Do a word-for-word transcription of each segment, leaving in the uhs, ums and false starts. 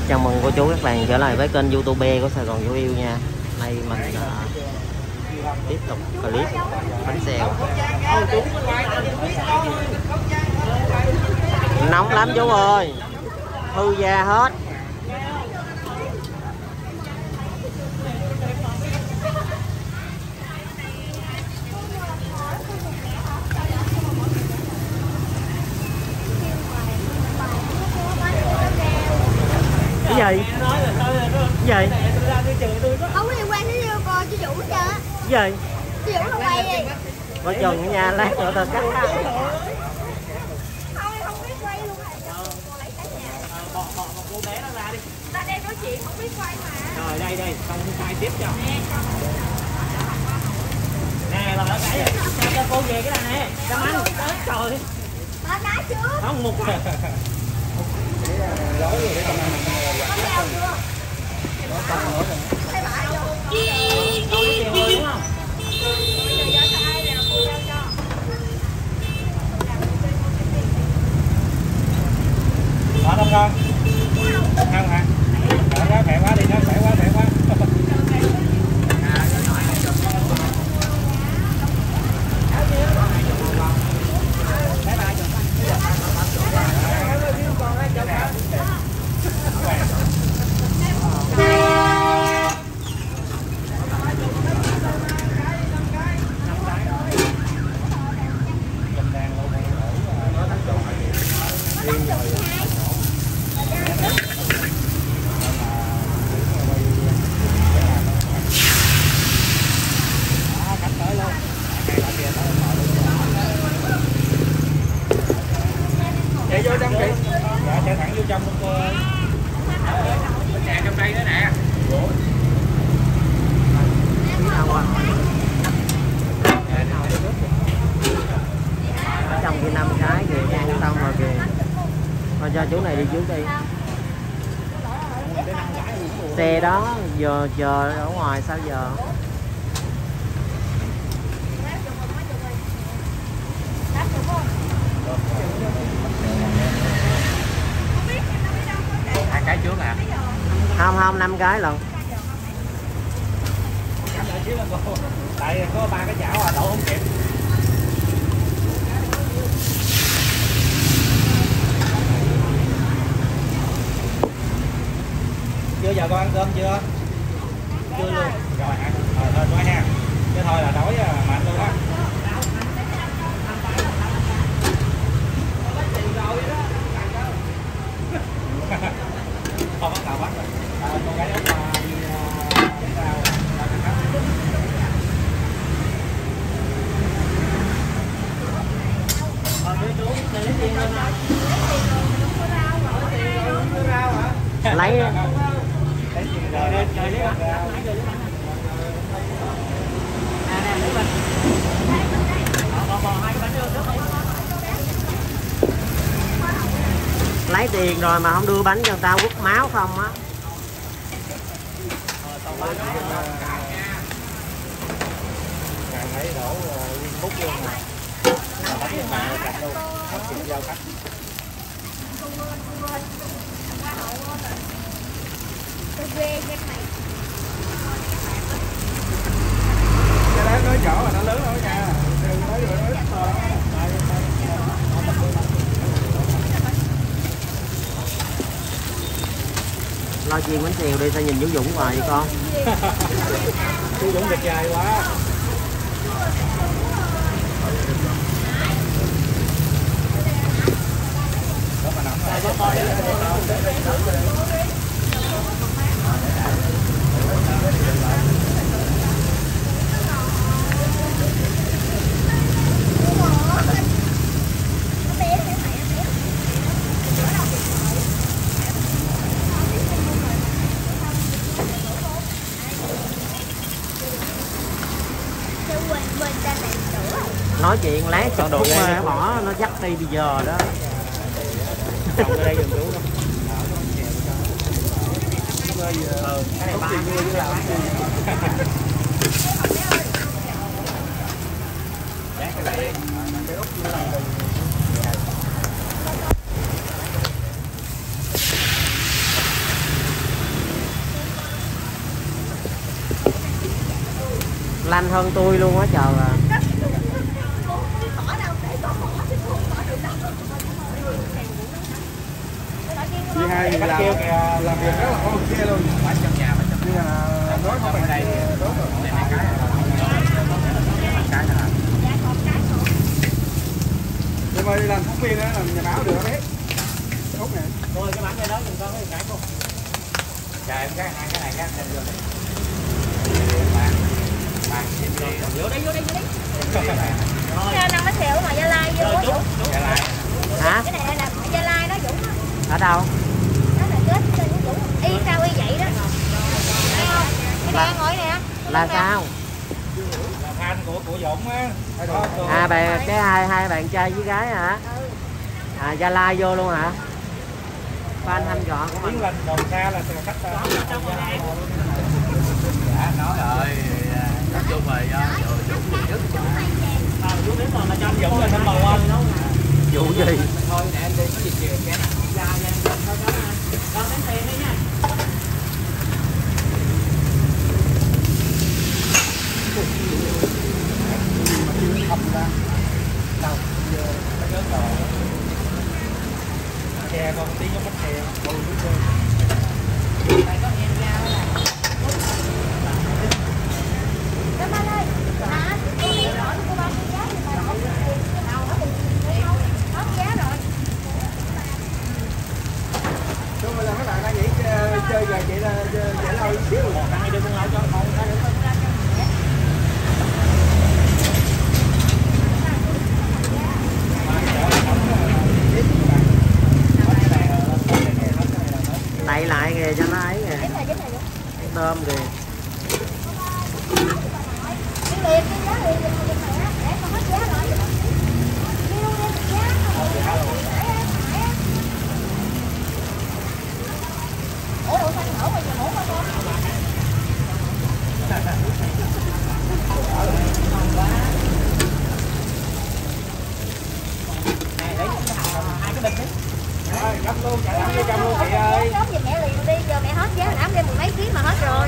Chào mừng cô chú các bạn trở lại với kênh YouTube của Sài Gòn Dấu Yêu nha. Nay mình uh, tiếp tục clip bánh xèo. Nóng lắm chú ơi, hư da hết. Cái gì? Cái gì? Không có liên quan đến cô chú Vũ hết trơn á. Cái gì? Chú Vũ không quay đi. Coi chừng nha, lát nữa tao cắt. Không, không biết quay luôn hả? Cô lấy cả nhà. Bỏ, bỏ một cô bé nó ra đi. Ta đang nói chuyện không biết quay mà. Rồi đây đây, xong quay tiếp cho. Nè, bà cái này, cho cô về cái này nè. Cảm ơn. Trời. Bà cái trước. Không một rồi. Có leo chưa? Có tao nữa rồi. Thấy bà vô. Có tiền rồi đúng không? Bây giờ cho ai nào cô leo cho. Có không con? Không hả? Nó quá khỏe quá đi, nó khỏe quá, khỏe quá. Chạy vô trong chị. Dạ, chạy thẳng vô trong luôn cô ơi. Bánh xèo trong đây nữa nè. Ở trong kia năm cái kìa, ăn xong rồi kìa. Thôi cho chú này đi trước đi. Xe đó giờ chờ ở ngoài sao giờ? Hai cái trước à? Không không, năm cái lần. Tại có ba cái chảo à, đổ không kịp. Chưa giờ con ăn cơm chưa? Chưa luôn. Rồi ăn. Rồi thôi quá nha. Chứ thôi là đói mà ăn luôn á. Không bắt đầu bắt rồi. À, con gái ốc đi chén rau. Ờ, đưa chú, để lấy tiền luôn hả? Lấy rau hả? Lấy Lấy tiền rồi, rồi, rồi, lấy rau. Nè, nè, lấy bánh. Bò, bò, hai cái bánh đưa trước đi. Lấy tiền rồi mà không đưa bánh cho người ta quất máu không á. Lấy đổ nguyên phút luôn mà. Bánh nhưng mà chặt luôn. Hấp chịu giao khách. Cái đó nói nhỏ mà nó lớn thôi nha. Nói rồi nói to lắm. Lo chiên bánh xèo đi, sao nhìn chú Dũng hoài vậy con? Chú Dũng đẹp dài quá. Nói chuyện lát chục phút mà bỏ nó dắt đi bây giờ đó. Trồng ở đây giùm chú đâu. Ừ, cái này ba mươi là lanh hơn tôi luôn á trời à. Chị hai thì làm, làm việc rất là ok luôn. Nhưng mà nói không bằng này thì đối rồi. Nhưng mà đi làm phóng viên á, làm nhà báo được đấy. Tốt nè. Rồi cái bánh đây đó mình có cái cái không? Trời em cái hai cái này cái vô đây. Vô đây vô đây vô đây. Cái năng bánh xèo mà Gia Lai vô quá Dũng. Hả? Cái này là Gia Lai đó Dũng. Ở đâu? Đó là kết tên của Dũng. Y sao y vậy đó. Thấy không? Cái này ngồi nè. Là sao? Là fan của của Dũng á. À bạn cái hai hai bạn trai với gái hả? À Gia Lai vô luôn hả? Fan thăm dọn của mình. Tiếng lên Đồng Sa là từ cách Dạ nói rồi. Nói chung rồi Dũng nhất. À, Dũng đến rồi mà trong Dũng là number one. Vụ gì? Thôi nè anh đi có gì chiều cái. Dạ dạ thôi thôi nha. Con đến tiền đi nha. Chè còn tí giống bánh chè. Cảm ơn ơi. Hả? Cô này hỏi cô ba cái giá thì mà hỏi cái nào đó thì hết giá rồi. Đúng rồi là mấy bạn đang nghĩ chơi về chị là giải lâu xíu. Ăn đi đưa con lẩu cho con ra được. Đậy lại kìa cho nó ấy kìa. Tôm kìa. Cái liền cái giá liền liền liền này á, để con hết giá rồi. Kêu lên giá rồi. Ủa ủa sao nổ bây giờ nổ hả con? Này lấy hai cái bịch đi. Rồi, gấp luôn, trả lắm vô trong luôn chị ơi. Gấp giùm mẹ liền đi, giờ mẹ hết giá ám lên mười mấy ký mà hết rồi.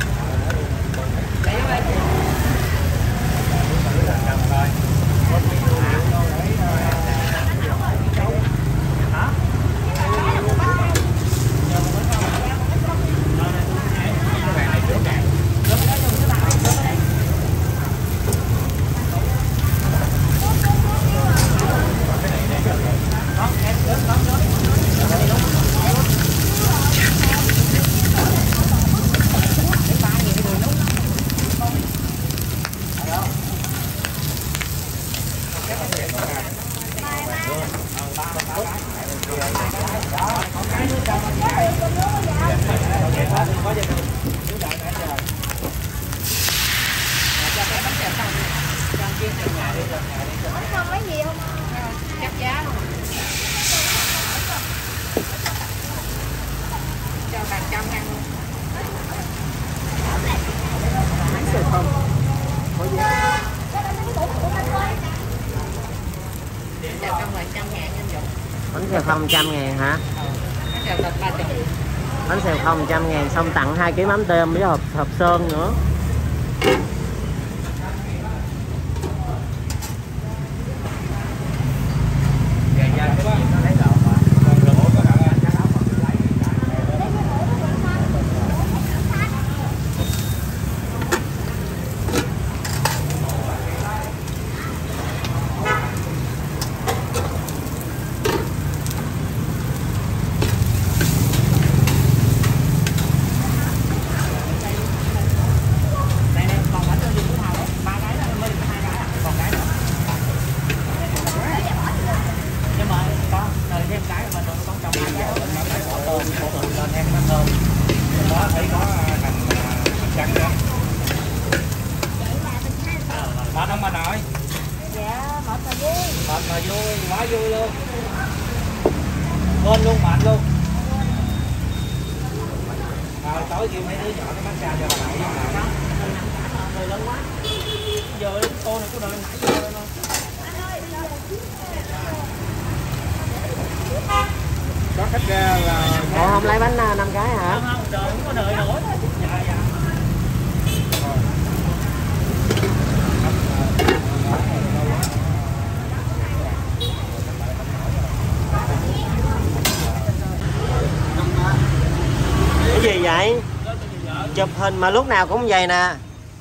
Không lấy gì không? Chắc giá luôn. Cho bạn trăm ngàn luôn. Bánh xèo không trăm ngàn hả? Bánh xèo không trăm ngàn xong tặng hai ký mắm tôm với hộp hộp sơn nữa. Mệt không bà nội? Dạ, mệt mà vui. Mệt mà vui, quá vui luôn. Quên luôn, mệt luôn. Rồi tối kêu mấy đứa nhỏ cái massage cho bà nội với bà. Rồi lớn quá. Giờ cô này cô đợi nãy giờ lên thôi. Có khách ra là Ủa không lấy bánh năm cái hả? Không, không, đợi không có đợi nổi. Dạ dạ. Chụp hình mà lúc nào cũng vậy nè.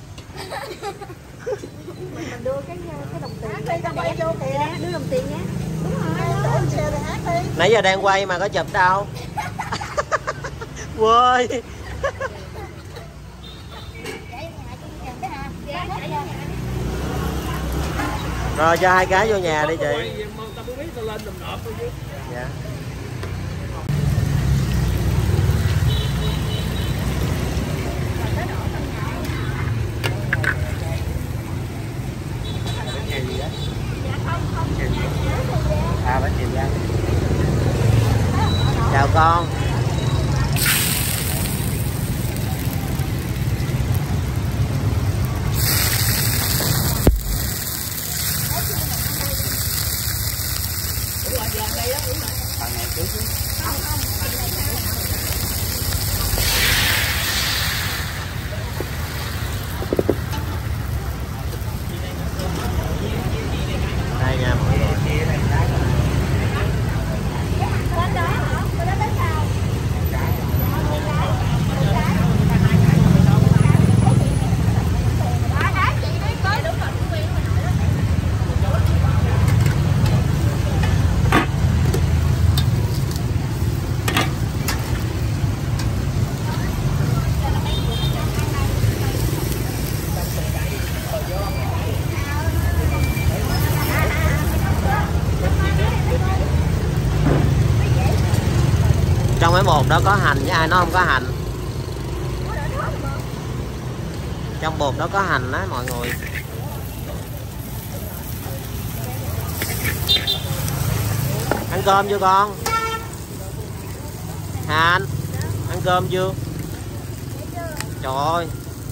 Mình đưa cái cái đồng tiền đi ta quay vô kìa, đưa đồng tiền nhé. Đúng rồi, đổ xe rồi hát đi. Nãy giờ đang quay mà có chụp đâu. Quơi. Rồi cho hai cái vô nhà đi chị. Dạ. À, bánh chìm rang. Chào con. Đây nha mọi người. Trong cái bột đó có hành với ai nó không có hành. Trong bột đó có hành đó mọi người. Ăn cơm chưa con? Hành, ăn cơm chưa? Trời ơi.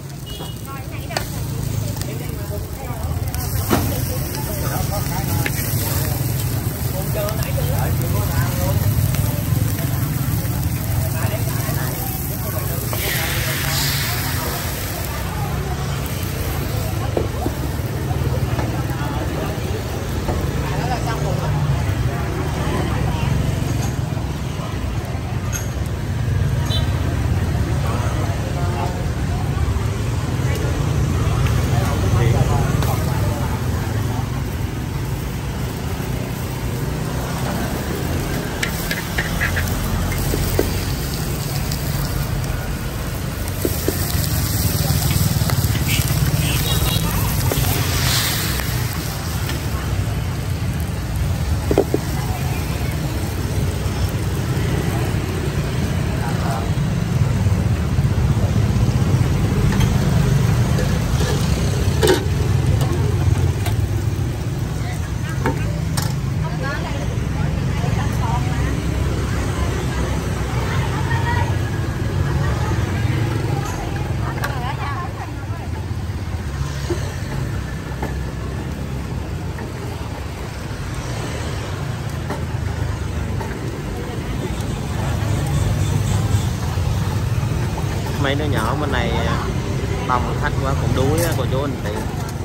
Mấy đứa nhỏ bên này đông khách quá cũng đuối á cô chú anh chị.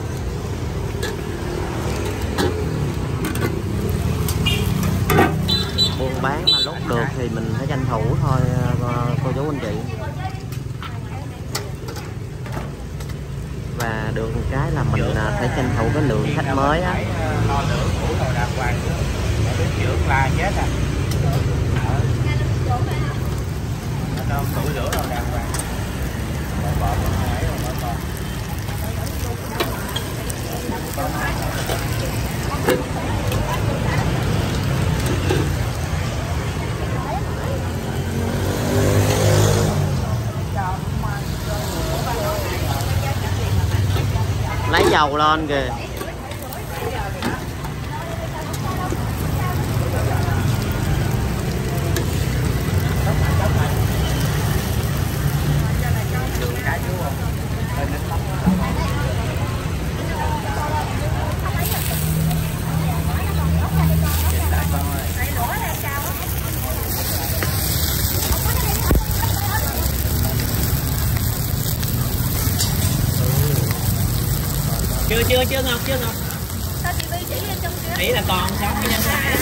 Buôn bán mà lúc được thì mình phải tranh thủ thôi cô chú anh chị. Và được một cái là mình phải tranh thủ cái lượng khách mới á. Lo lượng cũ rồi đàng hoàng. Đứng dưỡng la chết à. Nó tủi lửa rồi đàng hoàng. Lấy dầu lên kìa. Chưa chưa chưa Ngọc, chưa Ngọc. Sao chị Vi chỉ lên trong kia? Chỉ là còn sáu cái nhân này.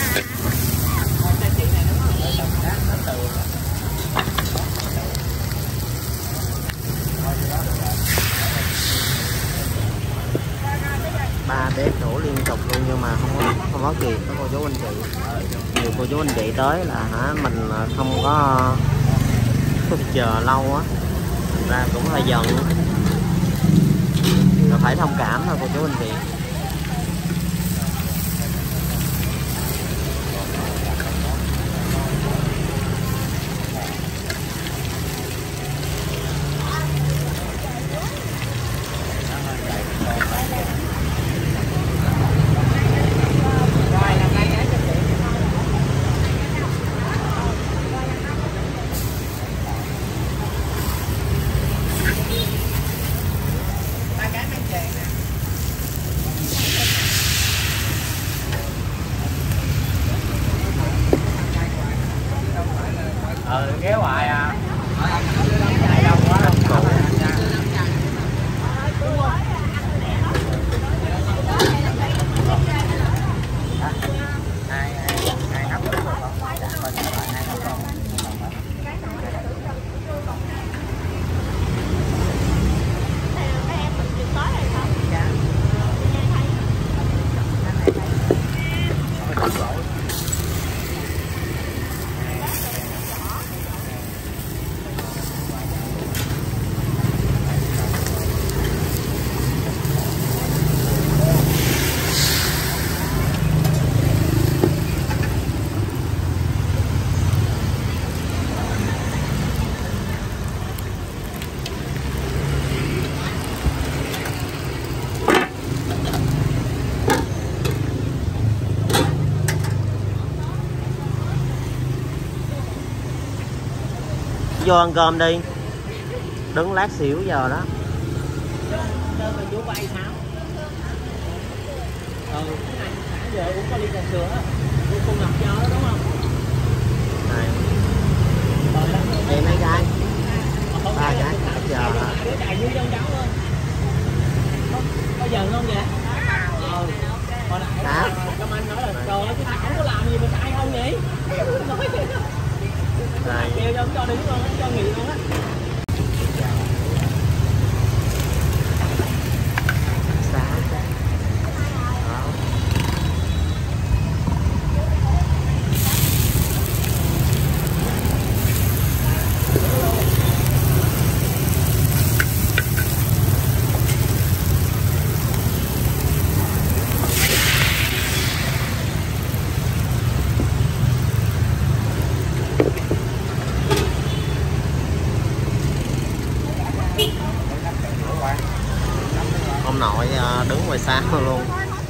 chú anh chị tới là hả mình không có chờ lâu á, ra cũng hơi giận, mà phải thông cảm thôi cô chú anh chị. Ừ, ghé hoài à. Vô ăn cơm đi, đứng lát xỉu giờ đó. Đơn mà chú quay sao? Ừ, nãy giờ cũng có ly trà sữa, cô cô ngập cho đó đúng không? Này. Đây mấy cái. Ba cái giờ. Đứa chạy dưới trong cháu luôn. Có giận không vậy? Ừ. Hồi nãy Cam Anh nói là trời ơi, cái Thảo có làm gì mà sai không vậy? Nói vậy đó. Đây. Kêu cho cho đứng luôn, cho nghỉ luôn á. Ông nội đứng ngoài xa luôn.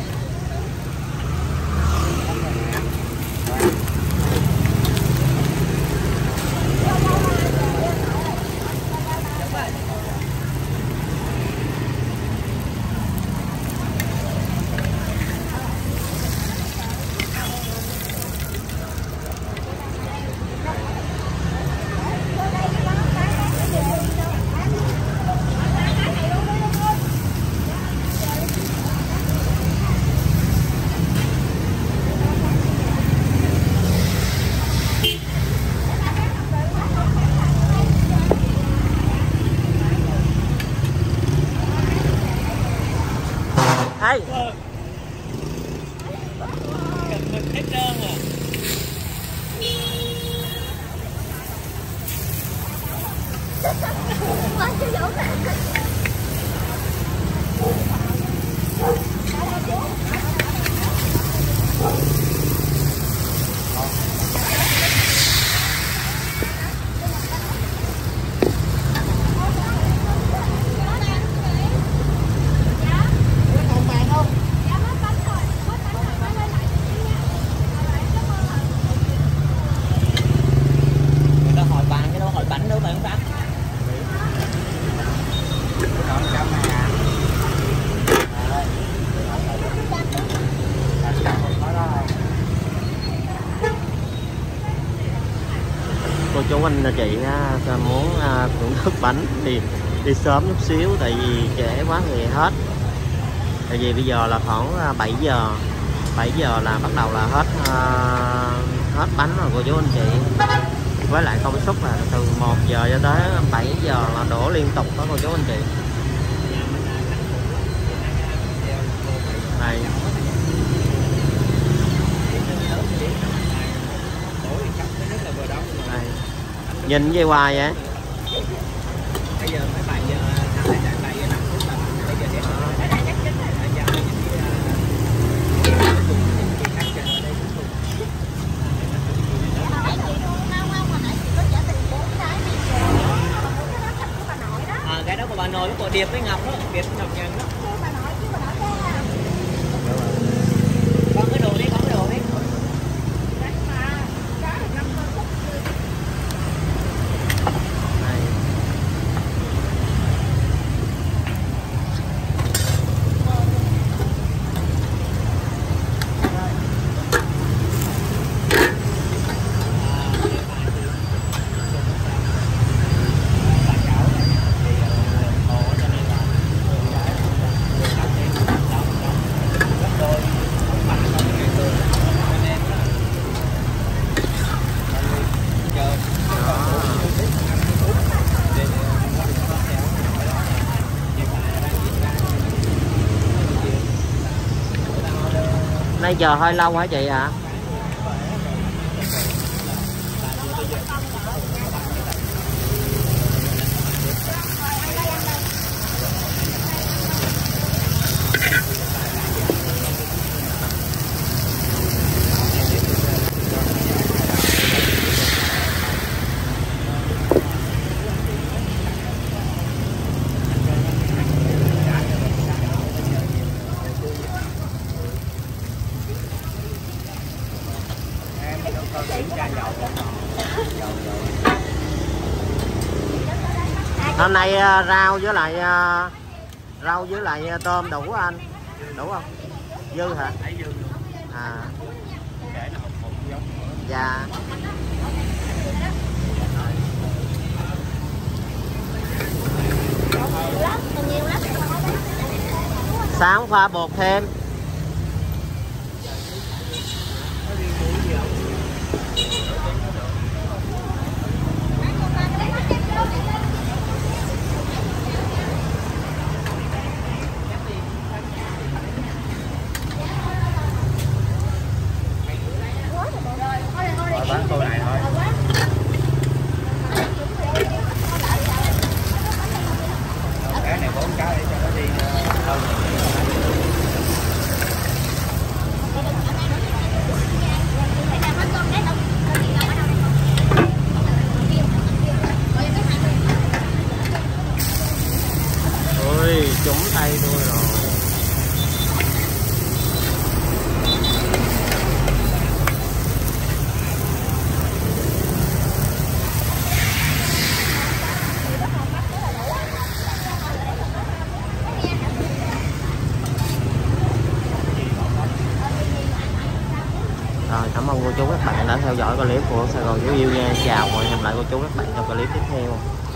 Ê. Hết trơn à. Cô chú anh chị muốn thưởng thức bánh thì đi sớm chút xíu, tại vì trễ quá thì hết. Tại vì bây giờ là khoảng bảy giờ, bảy giờ là bắt đầu là hết hết bánh rồi cô chú anh chị. Với lại công suất là từ một giờ cho tới bảy giờ là đổ liên tục đó cô chú anh chị. Đây. Nhìn vậy hoài vậy? Bây giờ mấy bảy giờ bảy giờ bảy giờ năm phút là bây giờ sẽ à, cái đó của bà nội của Điệp với Ngọc đó, Điệp với Ngọc Nhàn đó. Con cái đồ đi, con cái đồ đi. Nay giờ hơi lâu hả chị hả? Hôm nay uh, rau với lại uh, rau với lại uh, tôm đủ anh, đủ không? Dư hả? À. Dạ. Sáng pha bột thêm. Bán tô này thôi. Cái này bốn cái để cho nó đi hơn. Ôi, trúng tay tôi rồi. Rồi, cảm ơn cô chú các bạn đã theo dõi clip của Sài Gòn Chú Yêu nha. Chào và hẹn lại cô chú các bạn trong clip tiếp theo.